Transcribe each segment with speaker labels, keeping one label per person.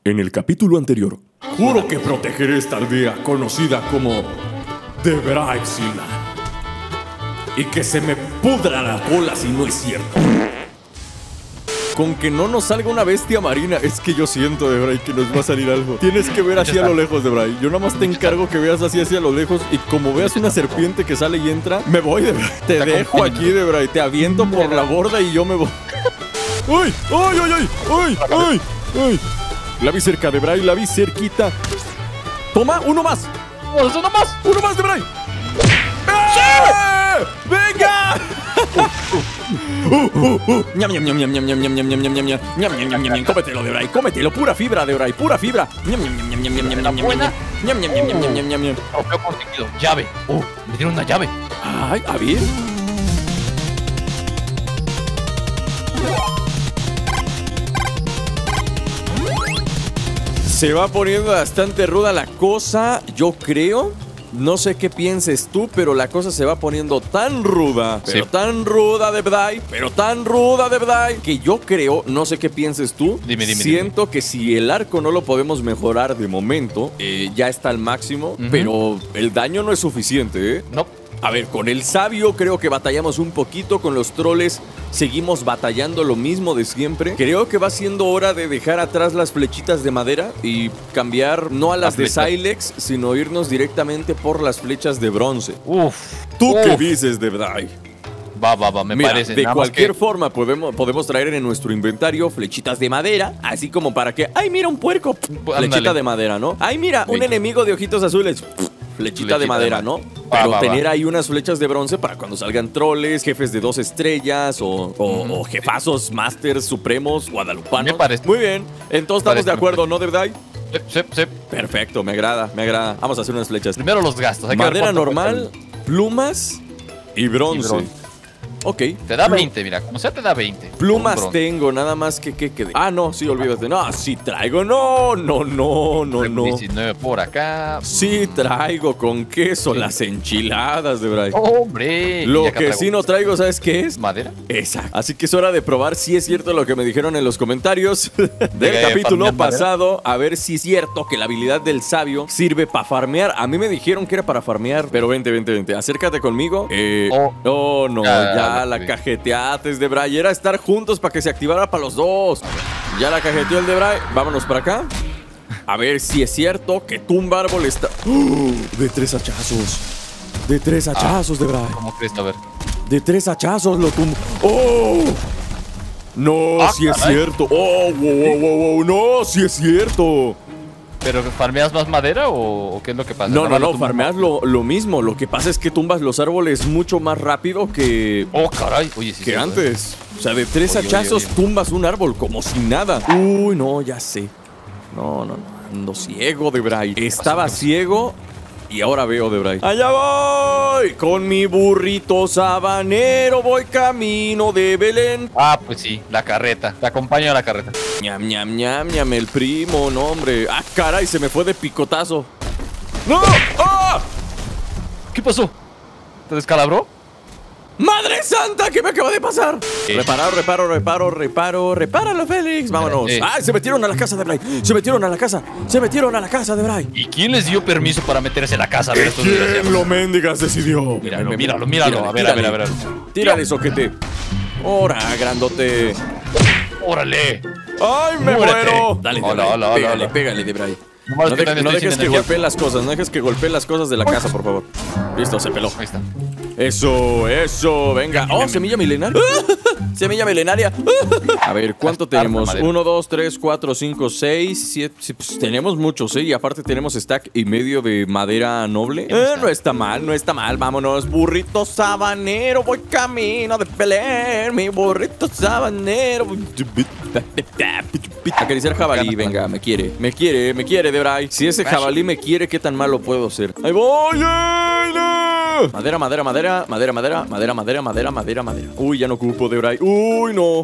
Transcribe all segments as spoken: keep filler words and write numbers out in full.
Speaker 1: En el capítulo anterior, juro que protegeré esta aldea conocida como The Bryzilla. Y que se me pudra la cola si no es cierto. Con que no nos salga una bestia marina. Es que yo siento, Debray, que nos va a salir algo. Tienes que ver así a lo lejos, Debray. Yo nada más te encargo que veas así hacia lo lejos. Y como veas una serpiente que sale y entra, me voy, Debray. Te dejo aquí, Debray. Te aviento por la borda y yo me voy. ¡Uy! ¡Uy, uy, uy! ¡Uy, uy! ¡Uy! La vi cerca, Debray. La vi cerquita. Toma, uno más.
Speaker 2: ¡Uno más!
Speaker 1: ¡Uno más, Debray! ¡Eh! ¡Venga! Uh, uh, uh. Ñam, ñam, ñam, ñam, ñam, ñam, ñam, ñam, ñam, ñam, ñam, ñam, ñam, ñam, ñam, cómetelo, Debray, cómetelo, pura fibra, Debray, pura fibra. Ñam, ñam, ñam, ñam, ñam, ñam, ñam, ñam,
Speaker 2: buena.
Speaker 1: ñam, ñam, ñam, ñam, ñam, ñam, ñam, ñam.
Speaker 2: Trofeo conseguido. Llave. Uh, me dieron una llave.
Speaker 1: Ay, a ver. Se va poniendo bastante ruda la cosa, yo creo. No sé qué pienses tú, pero la cosa se va poniendo tan ruda, pero sí. tan ruda, Debray, pero tan ruda, Debray, que yo creo, no sé qué pienses tú,
Speaker 2: dime, dime,
Speaker 1: siento
Speaker 2: dime.
Speaker 1: que si el arco no lo podemos mejorar de momento, eh, ya está al máximo, uh-huh. pero el daño no es suficiente, ¿eh?
Speaker 2: No.
Speaker 1: A ver, con el sabio creo que batallamos un poquito, con los troles seguimos batallando lo mismo de siempre. Creo que va siendo hora de dejar atrás las flechitas de madera y cambiar no a las de Silex, sino irnos directamente por las flechas de bronce.
Speaker 2: Uf.
Speaker 1: ¿Tú
Speaker 2: uf.
Speaker 1: qué dices, Debray?
Speaker 2: Va, va, va, me
Speaker 1: Mira,
Speaker 2: parece.
Speaker 1: de
Speaker 2: Nada
Speaker 1: cualquier
Speaker 2: que...
Speaker 1: forma podemos, podemos traer en nuestro inventario flechitas de madera, así como para que, ¡ay, mira un puerco! Flechita
Speaker 2: Ándale.
Speaker 1: de madera, ¿no? ¡Ay, mira, un
Speaker 2: Venga.
Speaker 1: enemigo de ojitos azules! Flechita, Flechita de madera, de ¿no?
Speaker 2: Va,
Speaker 1: Pero
Speaker 2: va,
Speaker 1: tener
Speaker 2: va.
Speaker 1: ahí unas flechas de bronce para cuando salgan troles, jefes de dos estrellas o, o,
Speaker 2: Mm.
Speaker 1: o jefazos, masters, supremos, guadalupanos.
Speaker 2: Me parece.
Speaker 1: Muy bien. Entonces estamos
Speaker 2: Parece
Speaker 1: de acuerdo, ¿no, Debray?
Speaker 2: Sí, sí, sí.
Speaker 1: Perfecto, me agrada, me agrada. Vamos a hacer unas flechas.
Speaker 2: Primero los gastos. Hay que ver
Speaker 1: Madera
Speaker 2: cuánto
Speaker 1: normal, plumas y bronce.
Speaker 2: Y bronce.
Speaker 1: Ok.
Speaker 2: Te da
Speaker 1: Plum-
Speaker 2: veinte, mira. Como sea, te da veinte.
Speaker 1: Plumas
Speaker 2: Un bronce.
Speaker 1: tengo, nada más que que quede. Ah, no, sí, olvídate. No, sí traigo. No, no, no, no, no.
Speaker 2: diecinueve por acá.
Speaker 1: Sí traigo con queso
Speaker 2: Sí.
Speaker 1: las enchiladas, Debray.
Speaker 2: ¡Hombre!
Speaker 1: Lo
Speaker 2: Y acá
Speaker 1: que
Speaker 2: traigo
Speaker 1: sí no traigo, ¿sabes qué es?
Speaker 2: ¿Madera?
Speaker 1: Exacto. Así que es hora de probar si es cierto lo que me dijeron en los comentarios del
Speaker 2: que
Speaker 1: capítulo
Speaker 2: farmear madera.
Speaker 1: pasado. A ver si es cierto que la habilidad del sabio sirve para farmear. A mí me dijeron que era para farmear. Pero vente, vente, vente. Acércate conmigo. Eh,
Speaker 2: Oh.
Speaker 1: oh, no.
Speaker 2: Ya,
Speaker 1: Ya,
Speaker 2: ya,
Speaker 1: la
Speaker 2: bien.
Speaker 1: cajeteaste, Debray. Era estar juntos para que se activara para los dos. Ya la cajeteó el Debray. Vámonos para acá. A ver si es cierto que tumba árbol está... ¡Oh! De tres hachazos. De tres hachazos, Debray.
Speaker 2: ¿Cómo crees? A ver.
Speaker 1: De tres hachazos lo tumbo. ¡Oh! No,
Speaker 2: Ah,
Speaker 1: sí es
Speaker 2: caray.
Speaker 1: cierto. ¡Oh, wow, wow, wow, wow! No, sí es cierto.
Speaker 2: ¿Pero farmeas más madera o, o qué es lo que pasa?
Speaker 1: No, no,
Speaker 2: Nada más
Speaker 1: no,
Speaker 2: lo tumbas.
Speaker 1: farmeas lo, lo mismo. Lo que pasa es que tumbas los árboles mucho más rápido que,
Speaker 2: Oh, caray. Oye, sí.
Speaker 1: que
Speaker 2: sí,
Speaker 1: antes. O sea, de tres
Speaker 2: Oye, oye,
Speaker 1: hachazos
Speaker 2: oye.
Speaker 1: tumbas un árbol como si nada. Uy, no, ya sé. No, no, no. Ando ciego, Debray. Estaba
Speaker 2: ¿Qué pasó?
Speaker 1: ciego y ahora veo, Debray. ¡Allá voy! Con mi burrito sabanero voy camino de Belén.
Speaker 2: Ah, pues sí, la carreta. Te acompaño a la carreta.
Speaker 1: Ñam, ñam, ñam, ñam, el primo, no, hombre. Ah, caray, se me fue de picotazo. ¡No! ¡Ah!
Speaker 2: ¿Qué pasó? ¿Te descalabró?
Speaker 1: ¡Madre santa! ¿Qué me acaba de pasar?
Speaker 2: Eh.
Speaker 1: Reparo, reparo, reparo, reparo, repáralo, Félix. Vámonos.
Speaker 2: Eh.
Speaker 1: ¡Ay, se metieron a la casa de Bray! ¡Se metieron a la casa! ¡Se metieron a la casa de Bray!
Speaker 2: ¿Y quién les dio permiso para meterse a la casa a ver estos desgraciados?
Speaker 1: ¿Quién lo mendigas decidió?
Speaker 2: Míralo, míralo, míralo. A ver, a ver, a ver.
Speaker 1: Tírale, soquete. ¡Hora, grandote!
Speaker 2: ¡Órale!
Speaker 1: ¡Ay, me
Speaker 2: Muérete.
Speaker 1: muero! Dale,
Speaker 2: Hola,
Speaker 1: Debray.
Speaker 2: hola, hola,
Speaker 1: Pégale,
Speaker 2: hola.
Speaker 1: pégale, Debray.
Speaker 2: Nomás
Speaker 1: No,
Speaker 2: que
Speaker 1: de-
Speaker 2: también
Speaker 1: no
Speaker 2: estoy
Speaker 1: dejes
Speaker 2: sin
Speaker 1: que
Speaker 2: energía.
Speaker 1: golpeen las cosas, no dejes que golpeen las cosas de la casa, por favor. Listo, se peló.
Speaker 2: Ahí está.
Speaker 1: Eso, eso, venga. Oh, semilla milenaria. Semilla milenaria. A ver, ¿cuánto
Speaker 2: Hasta
Speaker 1: tenemos?
Speaker 2: madera.
Speaker 1: uno, dos, tres, cuatro, cinco, seis, siete. Sí, pues, tenemos muchos, ¿eh? Y aparte tenemos stack y medio de madera noble. Eh, no está mal, no está mal. Vámonos, burrito sabanero. Voy camino de Belén. Mi burrito sabanero. Acariciar jabalí, venga, me quiere. Me quiere, me quiere, Debray. Si ese jabalí me quiere, ¿qué tan malo puedo ser? ¡Ahí voy! ¡Ay, no! Madera, madera, madera, madera, madera, madera, madera, madera, madera, madera. Uy, ya no ocupo, Debray. Uy, no.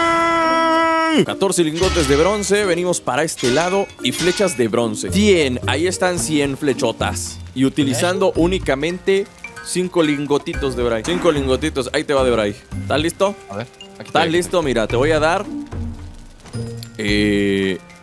Speaker 1: ¡Ay! catorce lingotes de bronce. Venimos para este lado. Y flechas de bronce. cien. Ahí están cien flechotas. Y utilizando únicamente cinco lingotitos, Debray. cinco lingotitos. Ahí te va, Debray. ¿Estás listo?
Speaker 2: A ver. Aquí
Speaker 1: ¿Estás
Speaker 2: estoy.
Speaker 1: listo? Mira, te voy a dar... Eh...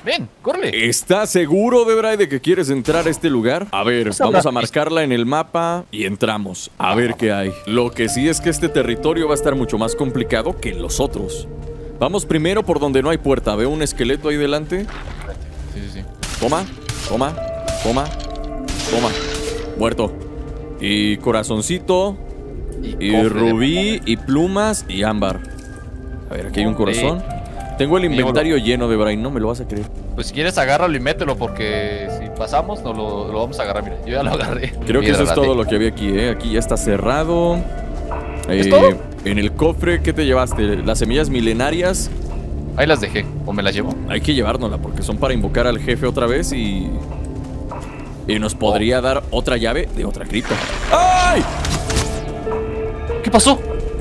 Speaker 2: Ven, córrele.
Speaker 1: ¿Estás seguro, Debray, de que quieres entrar a este lugar? A ver,
Speaker 2: Pues
Speaker 1: vamos
Speaker 2: habrá-
Speaker 1: a marcarla en el mapa y entramos. A ver qué hay. Lo que sí es que este territorio va a estar mucho más complicado que los otros. Vamos primero por donde no hay puerta. Veo un esqueleto ahí delante.
Speaker 2: Sí, sí, sí.
Speaker 1: Toma, toma, toma, toma. Muerto. Y corazoncito. Y
Speaker 2: cofre de
Speaker 1: rubí, y plumas, y ámbar. A ver, aquí hay un
Speaker 2: Hombre.
Speaker 1: corazón. Tengo el
Speaker 2: Mío,
Speaker 1: inventario lleno de Brain, no me lo vas a creer.
Speaker 2: Pues si quieres agárralo y mételo porque si pasamos no lo, lo vamos a agarrar, mira. Yo ya lo agarré.
Speaker 1: Creo que eso es
Speaker 2: Piedra,
Speaker 1: todo
Speaker 2: date.
Speaker 1: lo que había aquí, ¿eh? Aquí ya está cerrado.
Speaker 2: ¿Es
Speaker 1: Eh,
Speaker 2: todo?
Speaker 1: En el cofre, ¿qué te llevaste? Las semillas milenarias.
Speaker 2: Ahí las dejé, o me las llevo.
Speaker 1: Hay que llevárnosla porque son para invocar al jefe otra vez y... Y nos podría dar otra llave de otra cripta. ¡Ay!
Speaker 2: ¿Qué pasó?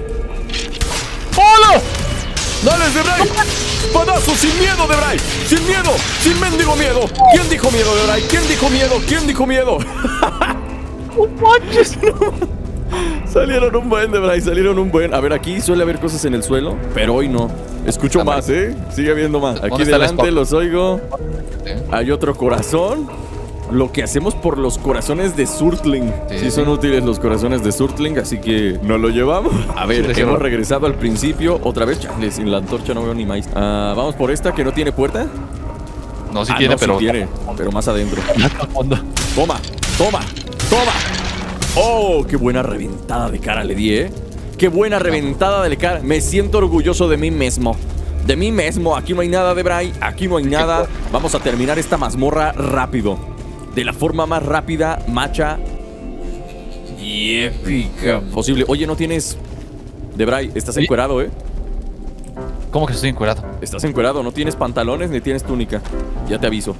Speaker 2: ¡Hola!
Speaker 1: ¡Dale, Debray! ¡Padazo! ¡Sin miedo, Debray! ¡Sin miedo! ¡Sin mendigo miedo! ¿Quién dijo miedo, Debray? ¿Quién dijo miedo? ¿Quién dijo miedo?
Speaker 2: ¡No manches!
Speaker 1: Salieron un buen, Debray, salieron un buen. A ver, aquí suele haber cosas en el suelo, pero hoy no. Escucho
Speaker 2: Ah,
Speaker 1: más, ¿eh? Sigue habiendo más.
Speaker 2: ¿Dónde
Speaker 1: Aquí
Speaker 2: está el
Speaker 1: delante
Speaker 2: spot?
Speaker 1: los oigo.
Speaker 2: ¿Eh?
Speaker 1: Hay otro corazón. Lo que hacemos por los corazones de Surtling. Sí,
Speaker 2: Sí,
Speaker 1: son
Speaker 2: sí.
Speaker 1: útiles los corazones de Surtling, así que nos lo llevamos. A ver,
Speaker 2: Sí, sí,
Speaker 1: hemos
Speaker 2: sí.
Speaker 1: regresado al principio. Otra vez, chale, sin la antorcha no veo ni maíz. Ah, vamos por esta que no tiene puerta.
Speaker 2: No, sí
Speaker 1: Ah,
Speaker 2: tiene,
Speaker 1: no,
Speaker 2: pero...
Speaker 1: sí tiene, pero más adentro.
Speaker 2: Al fondo.
Speaker 1: Toma, toma, toma. Oh, qué buena reventada de cara le di, ¿eh? Qué buena reventada de cara. Me siento orgulloso de mí mismo. De mí mismo. Aquí no hay nada, Debray. Aquí no hay nada. Vamos a terminar esta mazmorra rápido. De la forma más rápida, macha y épica posible. Oye, no tienes... Debray, estás
Speaker 2: ¿Sí?
Speaker 1: encuerado, ¿eh?
Speaker 2: ¿Cómo que estoy encuerado?
Speaker 1: Estás encuerado. No tienes pantalones ni tienes túnica. Ya te aviso.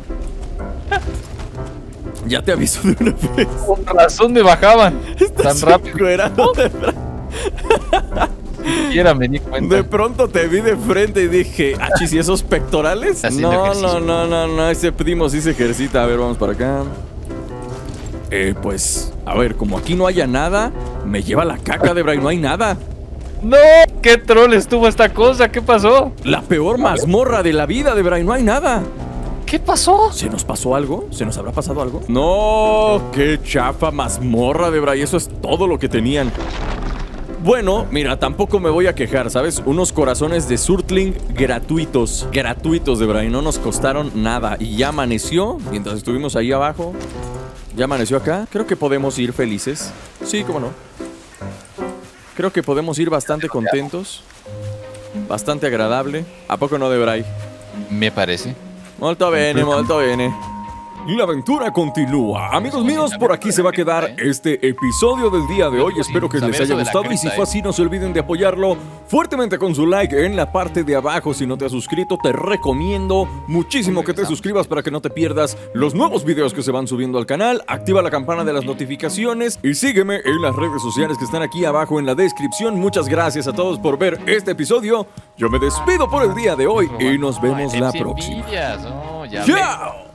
Speaker 1: Ya te aviso de una vez.
Speaker 2: Con razón me bajaban tan
Speaker 1: Estás
Speaker 2: rápido.
Speaker 1: encuerado, Debray.
Speaker 2: Ni siquiera me di cuenta.
Speaker 1: De pronto te vi de frente y dije, achis, ¿y esos pectorales?
Speaker 2: Haciendo
Speaker 1: No,
Speaker 2: ejercicio.
Speaker 1: no, no, no, no, ese primo sí se ejercita. A ver, vamos para acá. Eh, pues, a ver, como aquí no haya nada, me lleva la caca de Bray, no hay nada.
Speaker 2: ¡No! ¡Qué troll estuvo esta cosa! ¿Qué pasó?
Speaker 1: La peor mazmorra de la vida de Bray, no hay nada.
Speaker 2: ¿Qué pasó?
Speaker 1: ¿Se nos pasó algo? ¿Se nos habrá pasado algo? No, qué chafa mazmorra de Bray, eso es todo lo que tenían. Bueno, mira, tampoco me voy a quejar, ¿sabes? Unos corazones de Surtling gratuitos. Gratuitos, de Bray, no nos costaron nada. Y ya amaneció, mientras estuvimos ahí abajo. Ya amaneció acá. Creo que podemos ir felices. Sí, cómo no. Creo que podemos ir bastante contentos. Bastante agradable. ¿A poco no, de Bray?
Speaker 2: Me parece.
Speaker 1: Molto bene, molto bene. La aventura continúa. Amigos míos, por aquí se va a quedar este episodio del día de hoy. Espero que les haya gustado y si fue así, no se olviden de apoyarlo fuertemente con su like en la parte de abajo. Si no te has suscrito, te recomiendo muchísimo que te suscribas para que no te pierdas los nuevos videos que se van subiendo al canal. Activa la campana de las notificaciones y sígueme en las redes sociales que están aquí abajo en la descripción. Muchas gracias a todos por ver este episodio. Yo me despido por el día de hoy y nos vemos la próxima.
Speaker 2: Oh, ya
Speaker 1: ¡Chao!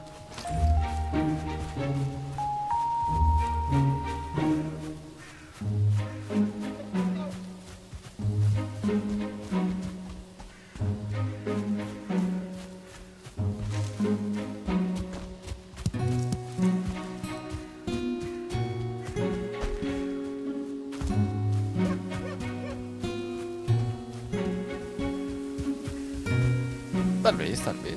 Speaker 2: Tal vez, tal vez.